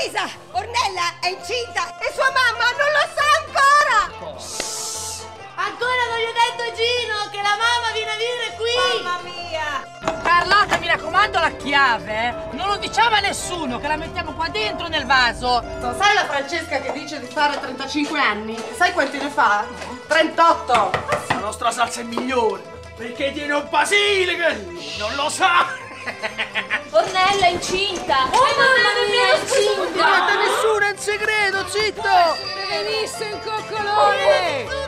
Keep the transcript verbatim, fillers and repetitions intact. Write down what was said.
Luisa, Ornella è incinta e sua mamma non lo sa ancora! Shhh. Ancora non gli ho detto Gino che la mamma viene a vivere qui! Mamma mia! Carlotta, mi raccomando la chiave, eh? Non lo diciamo a nessuno, che la mettiamo qua dentro nel vaso. Sai la Francesca che dice di fare trentacinque anni? Sai quanti ne fa? trentotto! La nostra salsa è migliore, perché tiene un basilico, non lo sa! Ornella è incinta! Oh, oh mamma mia, è incinta! Non ti mette nessuno, è un segreto, zitto! Venisse un coccolone!